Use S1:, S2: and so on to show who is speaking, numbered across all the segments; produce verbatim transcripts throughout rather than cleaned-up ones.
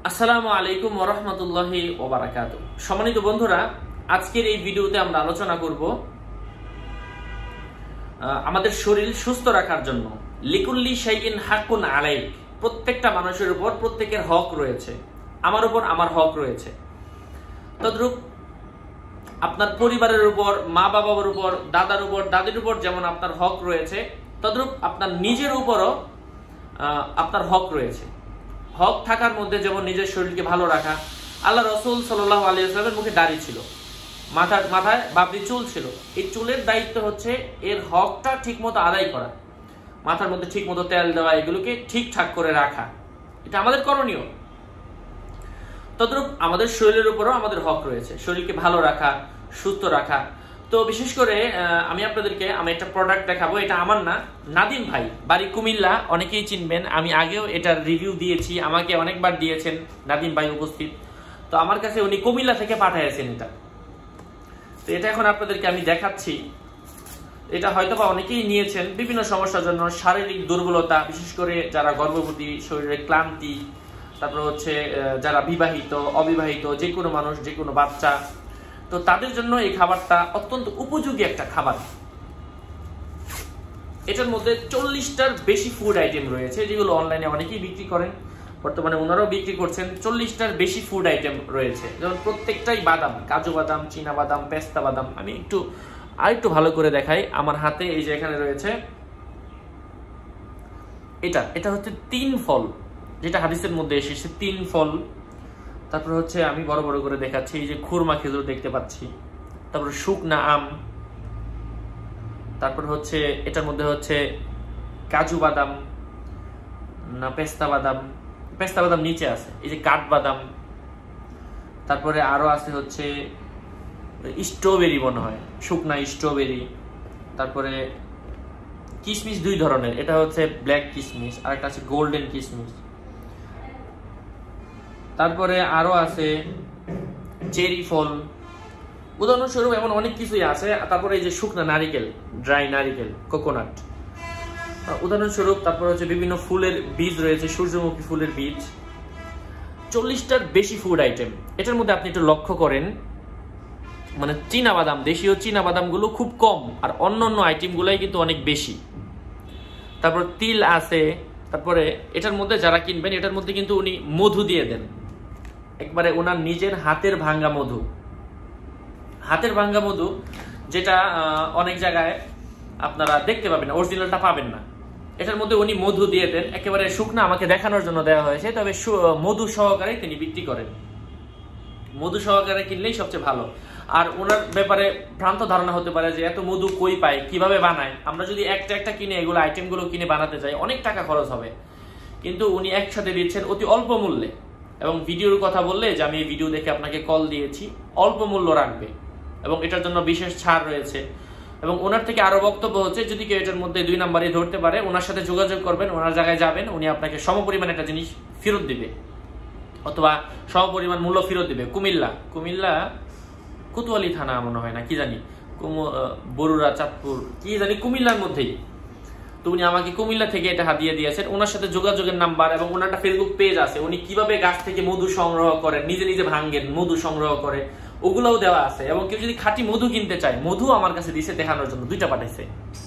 S1: আসসালামু আলাইকুম ওয়া রাহমাতুল্লাহি ওয়া বারাকাতুহু। সম্মানিত বন্ধুরা, আজকের এই ভিডিওতে আমরা আলোচনা করব আমাদের শরীর সুস্থ রাখার জন্য লিকুল্লি শাইইন হাক্কুন আলাইক। প্রত্যেকটা মানুষের উপর প্রত্যেকের হক রয়েছে, আমার উপর আমার হক রয়েছে। তদ্রূপ আপনার পরিবারের উপর, মা বাবার উপর, দাদার উপর, দাদির উপর যেমন আপনার হক রয়েছে, তদ্রূপ আপনার নিজের উপরও আপনার হক রয়েছে। হক থাকার মধ্যে যেমন নিজের শরীরকে ভালো রাখা। আল্লাহ রাসূল সাল্লাল্লাহু আলাইহি ওয়াসাল্লামের মুখে দাড়ি ছিল, মাথার মাথায় বাবরি চুল ছিল। এই চুলের দায়িত্ব হচ্ছে এর হকটা ঠিকমতো আদায় করা, মাথার মধ্যে ঠিকমতো তেল দেওয়া, এগুলোকে ঠিকঠাক করে রাখা, এটা আমাদের করণীয়। তদ্রূপ আমাদের শরীরের উপরও আমাদের হক রয়েছে, শরীরকে ভালো রাখা, সুস্থ রাখা। তো বিশেষ করে আমি আপনাদেরকে আমি একটা প্রোডাক্ট দেখাবো। এটা আমার না, নাদিম ভাই, বাড়ি কুমিল্লা, অনেকেই চিনবেন। আমি আগেও এটার রিভিউ দিয়েছি, আমাকে অনেকবার দিয়েছেন নাদিম ভাই উপস্থিত। তো আমার কাছে উনি কুমিল্লা থেকে পাঠিয়েছেন এটা। তো এটা এখন আপনাদেরকে আমি দেখাচ্ছি। এটা হয়তোবা অনেকেই নিয়েছেন বিভিন্ন সমস্যার জন্য, শারীরিক দুর্বলতা, বিশেষ করে যারা গর্ভবতী, শরীরে ক্লান্তি, তারপর হচ্ছে যারা বিবাহিত, অবিবাহিত, যে কোনো মানুষ, যে কোনো বাচ্চা, তো তাদের জন্য এই খাবারটা অত্যন্ত উপযোগী একটা খাবার। এটার মধ্যে চল্লিশটার বেশি ফুড আইটেম রয়েছে, যেগুলো অনলাইনে অনেকেই বিক্রি করেন, বর্তমানে ওনারাও বিক্রি করছেন। চল্লিশটার বেশি ফুড আইটেম রয়েছে, যেমন প্রত্যেকটাই বাদাম, কাজু বাদাম, চীনা বাদাম, পেস্তা বাদাম। আমি একটু আর একটু ভালো করে দেখাই। আমার হাতে এই যে এখানে রয়েছে এটা, এটা হচ্ছে তিন ফল, যেটা হাদিসের মধ্যে এসেছে, তিন ফল। তারপর হচ্ছে আমি বড় বড় করে দেখাচ্ছি, এই যে খুরমা খেজুর দেখতে পাচ্ছি, তারপর শুকনা আম, তারপর হচ্ছে এটার মধ্যে হচ্ছে কাজু বাদাম না পেস্তা বাদাম, পেস্তা বাদাম নিচে আছে, এই যে কাঠ বাদাম, তারপরে আরো আছে হচ্ছে স্ট্রবেরি, মনে হয় শুকনা স্ট্রবেরি, তারপরে কিশমিশ দুই ধরনের, এটা হচ্ছে ব্ল্যাক কিশমিশ আর একটা আছে গোল্ডেন কিশমিশ, তারপরে আরো আছে চেরি ফল, উদাহরণস্বরূপ এমন অনেক কিছুই আছে। তারপরে এই যে শুকনা নারিকেল, ড্রাই নারিকেল, কোকোনাট, উদাহরণস্বরূপ। তারপর হচ্ছে বিভিন্ন ফুলের বীজ রয়েছে, সূর্যমুখী ফুলের বীজ। চল্লিশটার বেশি ফুড আইটেম। এটার মধ্যে আপনি একটু লক্ষ্য করেন, মানে চীনা বাদাম, দেশীয় চীনা বাদাম গুলো খুব কম, আর অন্য অন্য আইটেম গুলাই কিন্তু অনেক বেশি। তারপর তিল আছে। তারপরে এটার মধ্যে যারা কিনবেন, এটার মধ্যে কিন্তু উনি মধু দিয়ে দেন, একবারে ওনার নিজের হাতের ভাঙ্গা মধু, হাতের ভাঙ্গা মধু, যেটা অনেক জায়গায় আপনারা দেখতে পাবেন না, অরিজিনালটা পাবেন না। এটার মধ্যে উনি মধু দিয়ে দেন, একেবারে শুকনা, আমাকে দেখানোর জন্য দেওয়া হয়েছে, তবে মধু সহকারে তিনি বিক্রি করেন। মধু সহকারে কিনলেই সবচেয়ে ভালো। আর ওনার ব্যাপারে ভ্রান্ত ধারণা হতে পারে যে এত মধু কই পায়, কিভাবে বানায়। আমরা যদি একটা একটা কিনে, এগুলো আইটেমগুলো কিনে বানাতে যাই, অনেক টাকা খরচ হবে, কিন্তু উনি একসাথে দিচ্ছেন অতি অল্প মূল্যে। এবং ভিডিওর কথা বললে যে আমি এই ভিডিও দেখে আপনাকে কল দিয়েছি, অল্প মূল্য রাখবে এবং এটার জন্য বিশেষ ছাড় রয়েছে। এবং ওনার থেকে আরো বক্তব্য হচ্ছে, যদি কেউ এটার মধ্যে দুই নাম্বারই ধরতে পারে, ওনার সাথে যোগাযোগ করবেন, ওনার জায়গায় যাবেন, উনি আপনাকে সমপরিমাণ একটা জিনিস ফেরত দিবে, অথবা সমপরিমাণ মূল্য ফেরত দিবে। কুমিল্লা, কুমিল্লা কোতোয়ালি থানা মনে হয়, না কি জানি, বরুড়া, চাঁদপুর, কি জানি, কুমিল্লার মধ্যেই। তো উনি আমাকে কুমিল্লা থেকে এটা হাতিয়ে দিয়েছেন। ওনার সাথে যোগাযোগের নাম্বার এবং ওনার একটা ফেসবুক পেজ আছে, উনি কিভাবে গাছ থেকে মধু সংগ্রহ করেন, নিজে নিজে ভাঙ্গেন, মধু সংগ্রহ করে, ওগুলোও দেওয়া আছে। এবং কেউ যদি খাঁটি মধু কিনতে চায়, মধু আমার কাছে দিছে দেখানোর জন্য, দুইটা পাঠাইছে,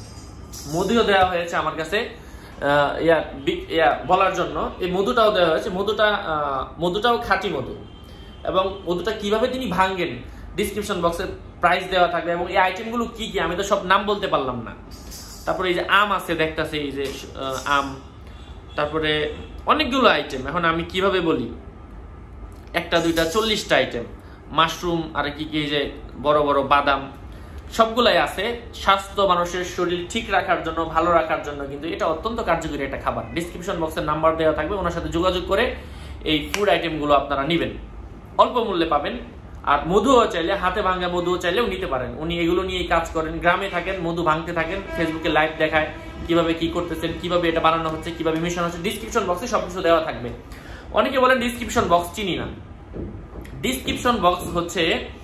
S1: মধুও দেওয়া হয়েছে আমার কাছে ইয়া ইয়া বলার জন্য। এই মধুটাও দেওয়া হয়েছে, মধুটা মধুটাও খাঁটি মধু, এবং মধুটা কিভাবে তিনি ভাঙ্গেন ডিসক্রিপশন বক্সে প্রাইস দেওয়া থাকবে। এবং এই আইটেমগুলো কি কি আমি তো সব নাম বলতে পারলাম না। তারপরে এই যে আম আছে, দেখতেছে এই যে আম, তারপরে অনেকগুলো আইটেম, এখন আমি কিভাবে বলি, একটা দুইটা চল্লিশটা আইটেম, মাশরুম, আর কি কি যে বড় বড় বাদাম, সবগুলাই আছে। স্বাস্থ্য, মানুষের শরীর ঠিক রাখার জন্য, ভালো রাখার জন্য কিন্তু এটা অত্যন্ত কার্যকরী একটা খাবার। ডিসক্রিপশন বক্সের নাম্বার দেওয়া থাকবে, ওনার সাথে যোগাযোগ করে এই ফুড আইটেমগুলো আপনারা নেবেন, অল্প মূল্যে পাবেন। আর মধুও চাইলে, হাতে ভাঙ্গা মধুও চাইলেও নিতে পারেন। উনি এগুলো নিয়ে কাজ করেন, গ্রামে থাকেন, মধু ভাঙতে থাকেন, ফেসবুকে লাইভ দেখায় কিভাবে কি করতেছেন, কিভাবে এটা বানানো হচ্ছে, কিভাবে মিশন হচ্ছে। ডিসক্রিপশন বক্সে সবকিছু দেওয়া থাকবে। অনেকে বলেন ডিসক্রিপশন বক্স চিনি না। ডিসক্রিপশন বক্স হচ্ছে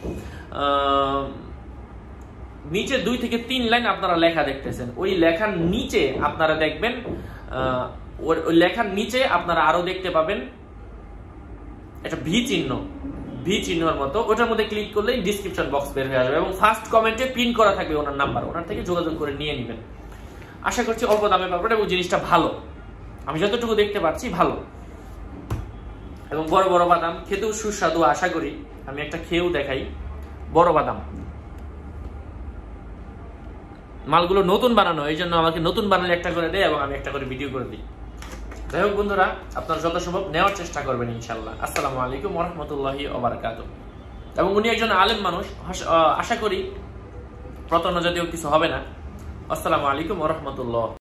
S1: নিচে দুই থেকে তিন লাইন আপনারা লেখা দেখতেছেন, ওই লেখার নিচে আপনারা দেখবেন, ওই লেখার নিচে আপনারা আরো দেখতে পাবেন একটা ভি চিহ্ন, ভি চিহ্নের মতো, ওটার মধ্যে ক্লিক করলে ডিসক্রিপশন বক্স বের হয়ে আসবে এবং ফার্স্ট কমেন্টে পিন করা থাকবে ওনার নাম্বার, ওনার থেকে যোগাযোগ করে নিয়ে নেবেন। আশা করছি অল্প দামে পাবেন এবং জিনিসটা ভালো, আমি যতটুকু দেখতে পাচ্ছি ভালো। এবং বড় বড় বাদাম খেতেও সুস্বাদু, আশা করি। আমি একটা খেয়েও দেখাই। বড় বাদাম, মালগুলো নতুন বানানো, এই জন্য আমাকে নতুন বানালে একটা করে দেয় এবং আমি একটা করে ভিডিও করে দিই। যাই হোক বন্ধুরা, আপনারা যত সম্ভব নেওয়ার চেষ্টা করবেন ইনশাল্লাহ। আসসালামু আলাইকুম ওয়া রাহমাতুল্লাহি ওয়া বারাকাতুহু। এবং উনি একজন আলেম মানুষ, আশা করি প্রতারণা জাতীয় কিছু হবে না। আসসালামু আলাইকুম ওয়া রাহমাতুল্লাহ।